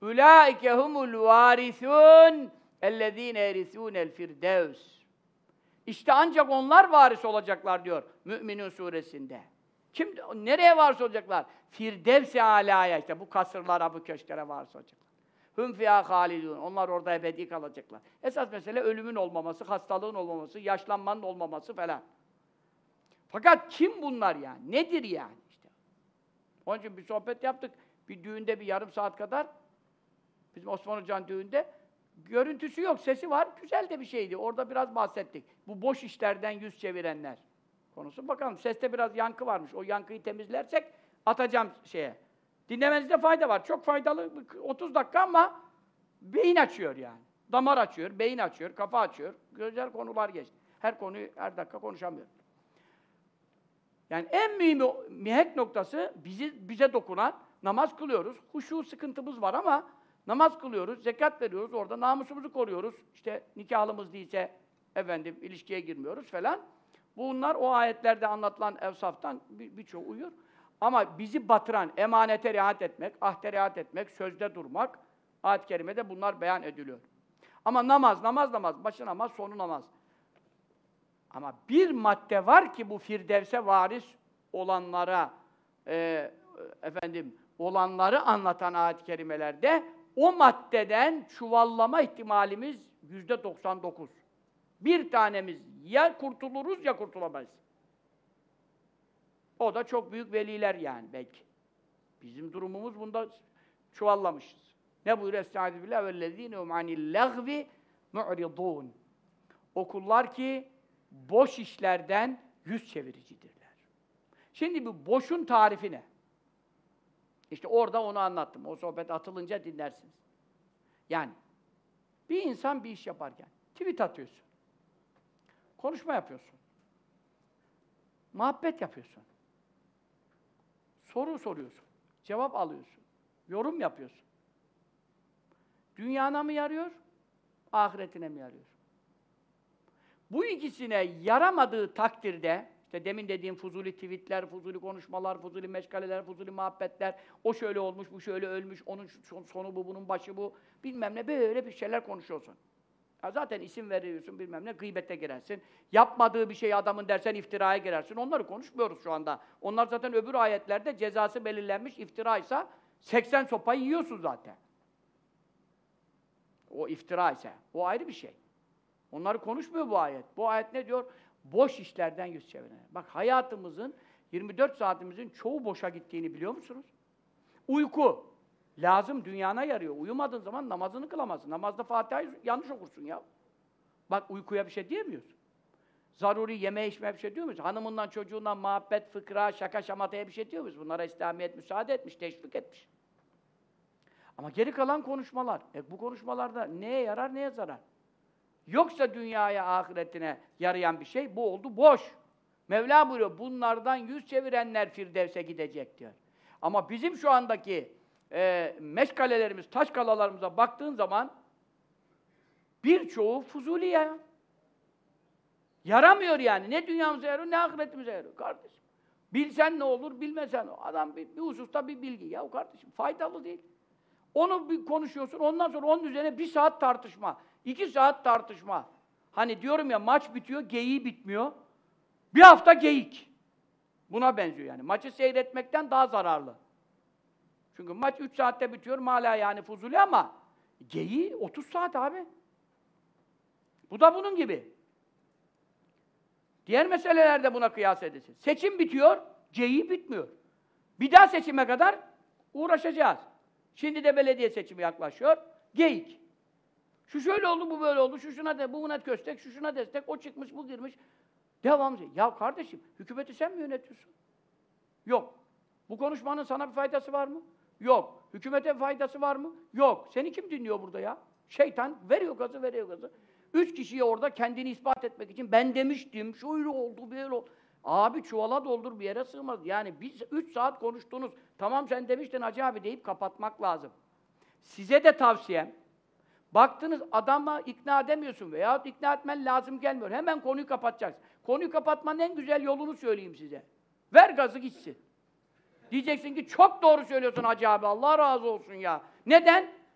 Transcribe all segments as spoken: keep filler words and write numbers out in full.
Ulaike humul varisun ellezine erisunel firdevs. İşte ancak onlar varis olacaklar diyor Mü'minun suresinde. Kim nereye varis olacaklar? Firdevs-i alaya, işte bu kasırlara, bu köşklere varis olacaklar. Hum fîhâ hâlidûn. Onlar orada ebedi kalacaklar. Esas mesele ölümün olmaması, hastalığın olmaması, yaşlanmanın olmaması falan. Fakat kim bunlar yani? Nedir yani işte? Onun için bir sohbet yaptık. Bir düğünde bir yarım saat kadar, bizim Osman Hoca'nın düğünde, görüntüsü yok, sesi var, güzel de bir şeydi. Orada biraz bahsettik. Bu boş işlerden yüz çevirenler konusu. Bakalım, seste biraz yankı varmış. O yankıyı temizlersek atacağım şeye. Dinlemenizde fayda var. Çok faydalı, otuz dakika ama beyin açıyor yani. Damar açıyor, beyin açıyor, kafa açıyor. Güzel konular geçti. Her konuyu her dakika konuşamıyorum. Yani en mühim, mihenk noktası bizi bize dokunan, namaz kılıyoruz. Huşu sıkıntımız var ama namaz kılıyoruz, zekat veriyoruz, orada namusumuzu koruyoruz. İşte nikahlımız değilse efendim ilişkiye girmiyoruz falan. Bunlar o ayetlerde anlatılan evsaftan bir, birçoğu uyuyor. Ama bizi batıran, emanete riayet etmek, ahde riayet etmek, sözde durmak, ayet-i kerimede bunlar beyan ediliyor. Ama namaz, namaz, namaz, başı namaz, sonu namaz. Ama bir madde var ki bu Firdevs'e varis olanlara, e, efendim, olanları anlatan ayet-i kerimelerde o maddeden çuvallama ihtimalimiz yüzde doksan dokuz. Bir tanemiz ya kurtuluruz ya kurtulamayız. O da çok büyük veliler yani belki. Bizim durumumuz bunda çuvallamışız. Ne buyuruyor? Estaizu billah vellezîne hum anil lagvi mu'ridûn. O kullar ki boş işlerden yüz çeviricidirler. Şimdi bu boşun tarifi ne? İşte orada onu anlattım. O sohbet atılınca dinlersiniz. Yani bir insan bir iş yaparken tweet atıyorsun. Konuşma yapıyorsun. Muhabbet yapıyorsun. Soru soruyorsun. Cevap alıyorsun. Yorum yapıyorsun. Dünyana mı yarıyor? Ahiretine mi yarıyor? Bu ikisine yaramadığı takdirde, işte demin dediğim fuzuli tweetler, fuzuli konuşmalar, fuzuli meşgaleler, fuzuli muhabbetler, o şöyle olmuş, bu şöyle ölmüş, onun sonu bu, bunun başı bu, bilmem ne, böyle bir şeyler konuşuyorsun. Ya zaten isim veriyorsun, bilmem ne, gıybete girersin. Yapmadığı bir şeyi adamın dersen iftiraya girersin. Onları konuşmuyoruz şu anda. Onlar zaten öbür ayetlerde cezası belirlenmiş, iftiraysa seksen sopayı yiyorsun zaten. O iftira ise, o ayrı bir şey. Onları konuşmuyor bu ayet. Bu ayet ne diyor? Boş işlerden yüz çeviren. Bak hayatımızın, yirmi dört saatimizin çoğu boşa gittiğini biliyor musunuz? Uyku. Lazım, dünyana yarıyor. Uyumadığın zaman namazını kılamazsın. Namazda Fatiha'yı yanlış okursun ya. Bak uykuya bir şey diyemiyorsun. Zaruri yeme içmeye bir şey diyor muyuz? Hanımından, çocuğundan muhabbet, fıkra, şaka, şamataya bir şey diyor muyuz? Bunlara İslamiyet müsaade etmiş, teşvik etmiş. Ama geri kalan konuşmalar. E bu konuşmalarda neye yarar, neye zarar? Yoksa dünyaya, ahiretine yarayan bir şey, bu oldu boş. Mevla buyuruyor, bunlardan yüz çevirenler Firdevs'e gidecek diyor. Ama bizim şu andaki e, meşgalelerimiz, taş kalalarımıza baktığın zaman birçoğu fuzuli ya. Yaramıyor yani. Ne dünyamıza yarıyor, ne ahiretimize yarıyor kardeşim. Bilsen ne olur, bilmesen o. Adam bir, bir hususta bir bilgi. Ya kardeşim faydalı değil. Onu bir konuşuyorsun, ondan sonra onun üzerine bir saat tartışma. İki saat tartışma. Hani diyorum ya maç bitiyor, geyiği bitmiyor. Bir hafta geyik. Buna benziyor yani. Maçı seyretmekten daha zararlı. Çünkü maç üç saatte bitiyor, hala yani fuzuli ama geyiği otuz saat abi. Bu da bunun gibi. Diğer meselelerde buna kıyas edilsin. Seçim bitiyor, geyiği bitmiyor. Bir daha seçime kadar uğraşacağız. Şimdi de belediye seçimi yaklaşıyor, geyik. Şu şöyle oldu, bu böyle oldu, şu şuna de, bu buna köstek, şu şuna destek, o çıkmış, bu girmiş. Devam ediyor. Ya kardeşim, hükümeti sen mi yönetiyorsun? Yok. Bu konuşmanın sana bir faydası var mı? Yok. Hükümete bir faydası var mı? Yok. Seni kim dinliyor burada ya? Şeytan veriyor gazı, veriyor gazı. Üç kişiye orada kendini ispat etmek için ben demiştim, şöyle oldu, böyle oldu. Abi çuvala doldur, bir yere sığmaz. Yani biz üç saat konuştunuz, tamam sen demiştin Hacı abi deyip kapatmak lazım. Size de tavsiyem, baktınız adama ikna edemiyorsun veya ikna etmen lazım gelmiyor. Hemen konuyu kapatacaksın. Konuyu kapatmanın en güzel yolunu söyleyeyim size. Ver gazı gitsin. Diyeceksin ki çok doğru söylüyorsun Hacı abi, Allah razı olsun ya. Neden?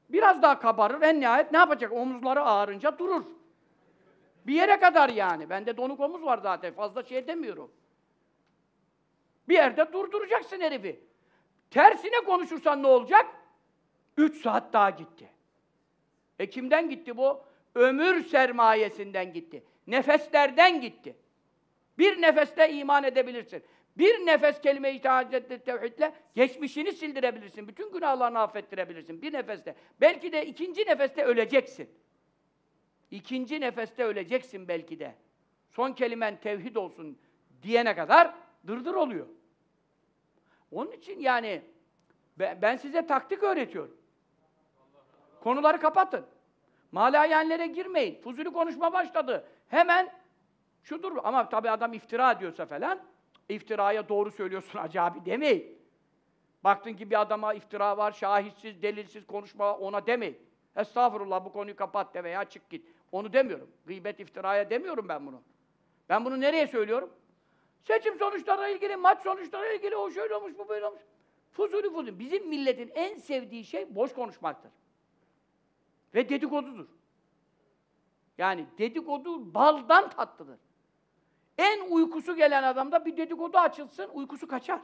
Biraz daha kabarır, en nihayet ne yapacak? Omuzları ağrınca durur. Bir yere kadar yani. Bende donuk omuz var zaten, fazla şey demiyorum. Bir yerde durduracaksın herifi. Tersine konuşursan ne olacak? Üç saat daha gitti. E kimden gitti bu? Ömür sermayesinden gitti. Nefeslerden gitti. Bir nefeste iman edebilirsin. Bir nefes kelime-i tevhidle geçmişini sildirebilirsin. Bütün günahlarını affettirebilirsin. Bir nefeste. Belki de ikinci nefeste öleceksin. İkinci nefeste öleceksin belki de. Son kelimen tevhid olsun diyene kadar dırdır oluyor. Onun için yani ben size taktik öğretiyorum. Konuları kapatın. Malayenlere girmeyin. Fuzuli konuşma başladı. Hemen şudur ama tabii adam iftira ediyorsa falan, iftiraya doğru söylüyorsun hacı abi demeyin. Baktın ki bir adama iftira var, şahitsiz, delilsiz konuşma ona demeyin. Estağfurullah bu konuyu kapat de veya çık git. Onu demiyorum. Gıybet iftiraya demiyorum ben bunu. Ben bunu nereye söylüyorum? Seçim sonuçlarıyla ilgili, maç sonuçlarıyla ilgili o şöyle olmuş, bu böyle olmuş. Fuzuli fuzuli. Bizim milletin en sevdiği şey boş konuşmaktır. Ve dedikodudur. Yani dedikodu baldan tatlıdır. En uykusu gelen adamda bir dedikodu açılsın, uykusu kaçar.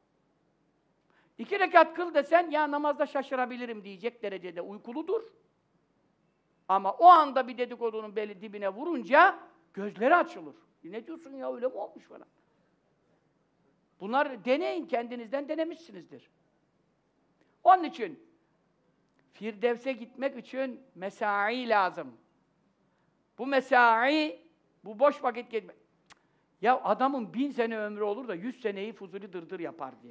İki rekat kıl desen, ya namazda şaşırabilirim diyecek derecede uykuludur. Ama o anda bir dedikodunun beli dibine vurunca gözleri açılır. E ne diyorsun ya, öyle mi olmuş falan. Bunlar deneyin, kendinizden denemişsinizdir. Onun için Firdevs'e gitmek için mesai lazım. Bu mesai, bu boş vakit geçmek. Ya adamın bin sene ömrü olur da yüz seneyi fuzuli dırdır yapar diye.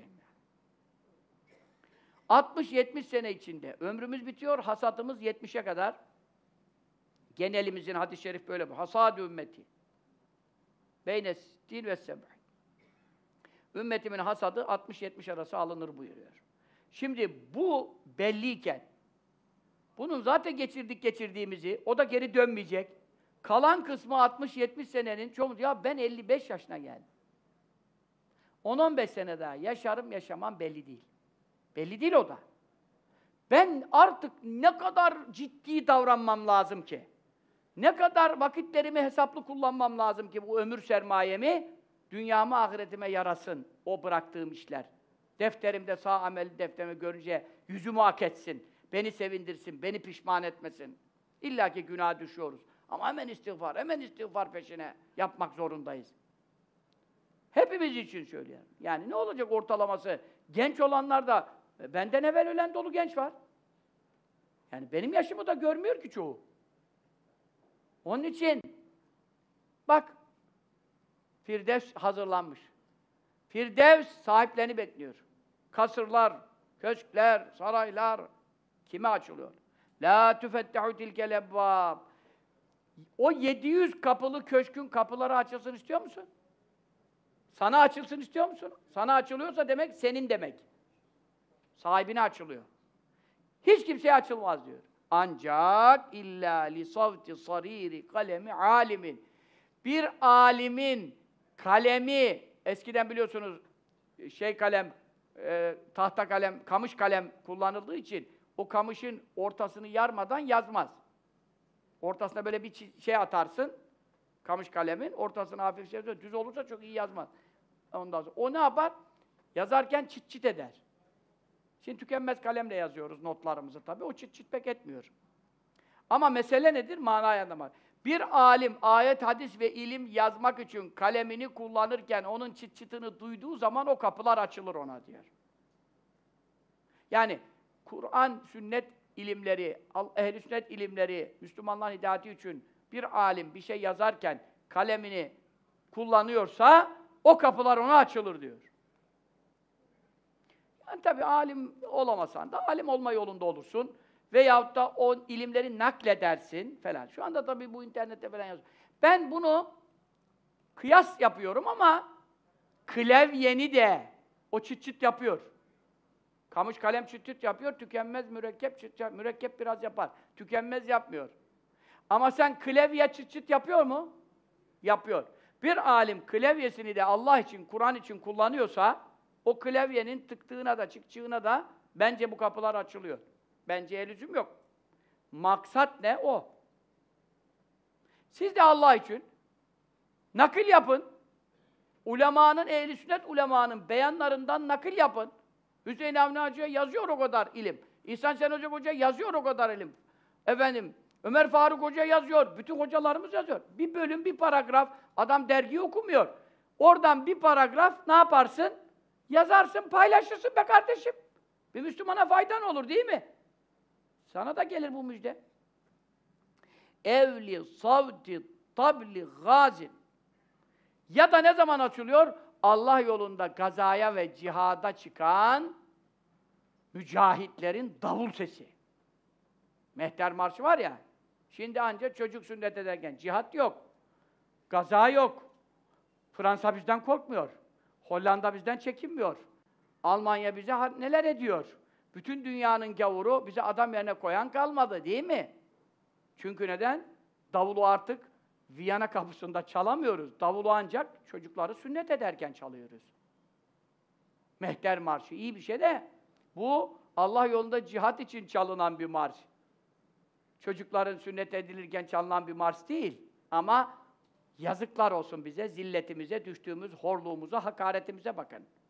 altmış yetmiş sene içinde ömrümüz bitiyor, hasadımız yetmişe kadar. Genelimizin hadis-i şerif böyle bu. Hasad-ı ümmeti. Beyne sittin ve seb'in. Ümmetimin hasadı altmış yetmiş arası alınır buyuruyor. Şimdi bu belliyken, bunun zaten geçirdik geçirdiğimizi, o da geri dönmeyecek. Kalan kısmı altmış yetmiş senenin çoğu, ya ben elli beş yaşına geldim. on on beş sene daha yaşarım yaşamam belli değil. Belli değil o da. Ben artık ne kadar ciddi davranmam lazım ki? Ne kadar vakitlerimi hesaplı kullanmam lazım ki bu ömür sermayemi dünyamı ahiretime yarasın o bıraktığım işler. Defterimde sağ amel defterimi görünce yüzümü hak etsin, beni sevindirsin, beni pişman etmesin. İlla ki günaha düşüyoruz. Ama hemen istiğfar, hemen istiğfar peşine yapmak zorundayız. Hepimiz için söylüyorum. Yani ne olacak ortalaması? Genç olanlar da, benden evvel ölen dolu genç var. Yani benim yaşımı da görmüyor ki çoğu. Onun için, bak, Firdevs hazırlanmış. Firdevs sahiplerini bekliyor. Kasırlar, köşkler, saraylar kime açılıyor? La tufettehu tilkel ebbab. O yedi yüz kapılı köşkün kapıları açılsın istiyor musun? Sana açılsın istiyor musun? Sana açılıyorsa demek senin demek. Sahibine açılıyor. Hiç kimseye açılmaz diyor. Ancak illa li savti sariri kalemi alimin. Bir alimin kalemi, eskiden biliyorsunuz şey kalem, e, tahta kalem, kamış kalem kullanıldığı için o kamışın ortasını yarmadan yazmaz. Ortasına böyle bir şey atarsın, kamış kalemin, ortasına hafif şey, düz olursa çok iyi yazmaz. Ondan sonra o ne yapar? Yazarken çıt çıt eder. Şimdi tükenmez kalemle yazıyoruz notlarımızı tabii, o çıt çıt pek etmiyor. Ama mesele nedir? Manayı anlamak. Bir alim ayet, hadis ve ilim yazmak için kalemini kullanırken onun çıt çıtını duyduğu zaman o kapılar açılır ona diyor. Yani Kur'an, sünnet ilimleri, ehl-i sünnet ilimleri, Müslümanların hidayeti için bir alim bir şey yazarken kalemini kullanıyorsa o kapılar ona açılır diyor. Yani tabii alim olamasan da alim olma yolunda olursun. Veyahut da o ilimleri nakledersin falan. Şu anda tabii bu internette falan yazıyor. Ben bunu kıyas yapıyorum ama klavyeni de o çıt çıt yapıyor. Kamış kalem çıt çıt yapıyor, tükenmez mürekkep çıt çıt, mürekkep biraz yapar. Tükenmez yapmıyor. Ama sen klavye çıt çıt yapıyor mu? Yapıyor. Bir alim klavyesini de Allah için, Kur'an için kullanıyorsa o klavyenin tıktığına da çıkçığına da bence bu kapılar açılıyor. Bence lüzum yok. Maksat ne? O. Siz de Allah için nakil yapın. Ulemanın, ehl-i sünnet ulemanın beyanlarından nakil yapın. Hüseyin Avni Hacı'ya yazıyor o kadar ilim. İhsan Sen Hoca Hoca yazıyor o kadar ilim. Efendim, Ömer Faruk Hoca yazıyor. Bütün hocalarımız yazıyor. Bir bölüm, bir paragraf. Adam dergiyi okumuyor. Oradan bir paragraf ne yaparsın? Yazarsın, paylaşırsın be kardeşim. Bir Müslümana faydan olur değil mi? Sana da gelir bu müjde. Evli savti tabli gazin. Ya da ne zaman açılıyor? Allah yolunda gazaya ve cihada çıkan mücahitlerin davul sesi. Mehter Marşı var ya, şimdi ancak çocuk sünnet ederken cihat yok, gaza yok. Fransa bizden korkmuyor, Hollanda bizden çekinmiyor, Almanya bize neler ediyor. Bütün dünyanın gavuru bize adam yerine koyan kalmadı değil mi? Çünkü neden? Davulu artık Viyana kapısında çalamıyoruz. Davulu ancak çocukları sünnet ederken çalıyoruz. Mehter Marşı iyi bir şey de bu Allah yolunda cihat için çalınan bir marş. Çocukların sünnet edilirken çalınan bir marş değil. Ama yazıklar olsun bize, zilletimize, düştüğümüz horluğumuza, hakaretimize bakın.